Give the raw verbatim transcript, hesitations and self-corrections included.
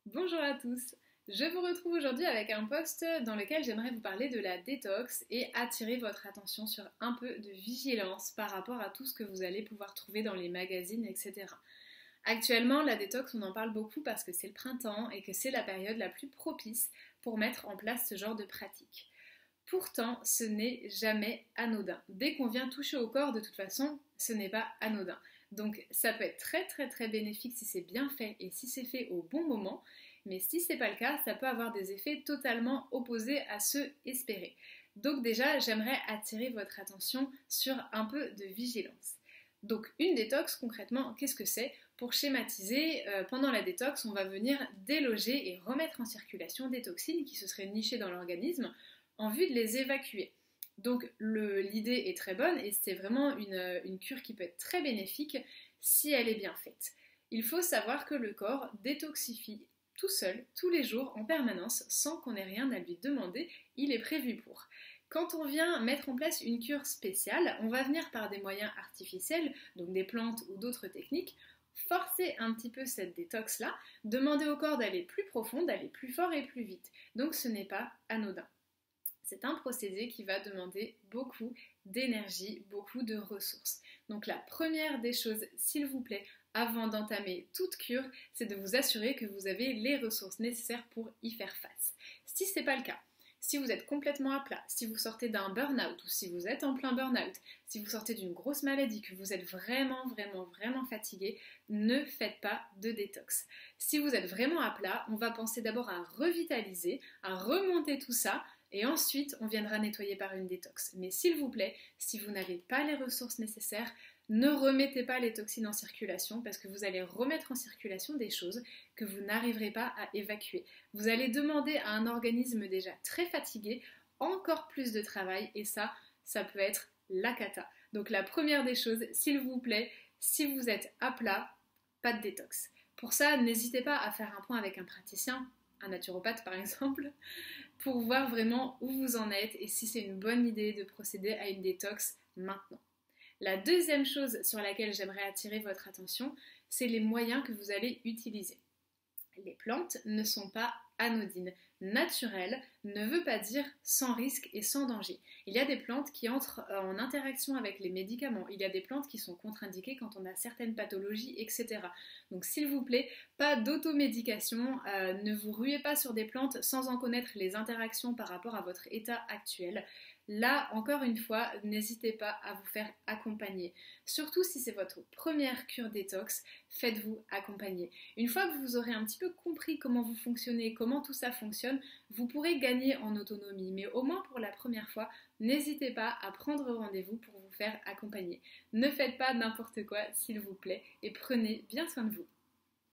Bonjour à tous, je vous retrouve aujourd'hui avec un post dans lequel j'aimerais vous parler de la détox et attirer votre attention sur un peu de vigilance par rapport à tout ce que vous allez pouvoir trouver dans les magazines, et cetera. Actuellement, la détox, on en parle beaucoup parce que c'est le printemps et que c'est la période la plus propice pour mettre en place ce genre de pratique. Pourtant, ce n'est jamais anodin. Dès qu'on vient toucher au corps, de toute façon, ce n'est pas anodin. Donc ça peut être très très très bénéfique si c'est bien fait et si c'est fait au bon moment, mais si c'est pas le cas, ça peut avoir des effets totalement opposés à ceux espérés. Donc déjà, j'aimerais attirer votre attention sur un peu de vigilance. Donc une détox, concrètement, qu'est-ce que c'est? Pour schématiser, euh, pendant la détox, on va venir déloger et remettre en circulation des toxines qui se seraient nichées dans l'organisme en vue de les évacuer. Donc l'idée est très bonne et c'est vraiment une, une cure qui peut être très bénéfique si elle est bien faite. Il faut savoir que le corps détoxifie tout seul, tous les jours, en permanence, sans qu'on ait rien à lui demander, il est prévu pour. Quand on vient mettre en place une cure spéciale, on va venir par des moyens artificiels, donc des plantes ou d'autres techniques, forcer un petit peu cette détox-là, demander au corps d'aller plus profond, d'aller plus fort et plus vite. Donc ce n'est pas anodin. C'est un procédé qui va demander beaucoup d'énergie, beaucoup de ressources. Donc la première des choses, s'il vous plaît, avant d'entamer toute cure, c'est de vous assurer que vous avez les ressources nécessaires pour y faire face. Si ce n'est pas le cas, si vous êtes complètement à plat, si vous sortez d'un burn-out ou si vous êtes en plein burn-out, si vous sortez d'une grosse maladie, que vous êtes vraiment, vraiment, vraiment fatigué, ne faites pas de détox. Si vous êtes vraiment à plat, on va penser d'abord à revitaliser, à remonter tout ça, et ensuite on viendra nettoyer par une détox. Mais s'il vous plaît, si vous n'avez pas les ressources nécessaires, ne remettez pas les toxines en circulation parce que vous allez remettre en circulation des choses que vous n'arriverez pas à évacuer. Vous allez demander à un organisme déjà très fatigué encore plus de travail et ça, ça peut être la cata. Donc la première des choses, s'il vous plaît, si vous êtes à plat, pas de détox. Pour ça, n'hésitez pas à faire un point avec un praticien, un naturopathe par exemple, pour voir vraiment où vous en êtes et si c'est une bonne idée de procéder à une détox maintenant. La deuxième chose sur laquelle j'aimerais attirer votre attention, c'est les moyens que vous allez utiliser. Les plantes ne sont pas anodines. Naturel ne veut pas dire sans risque et sans danger. Il y a des plantes qui entrent en interaction avec les médicaments. Il y a des plantes qui sont contre-indiquées quand on a certaines pathologies, et cetera. Donc s'il vous plaît, pas d'automédication. Euh, ne vous ruez pas sur des plantes sans en connaître les interactions par rapport à votre état actuel. Là, encore une fois, n'hésitez pas à vous faire accompagner. Surtout si c'est votre première cure détox, faites-vous accompagner. Une fois que vous aurez un petit peu compris comment vous fonctionnez, comment tout ça fonctionne, vous pourrez gagner en autonomie. Mais au moins pour la première fois, n'hésitez pas à prendre rendez-vous pour vous faire accompagner. Ne faites pas n'importe quoi, s'il vous plaît, et prenez bien soin de vous.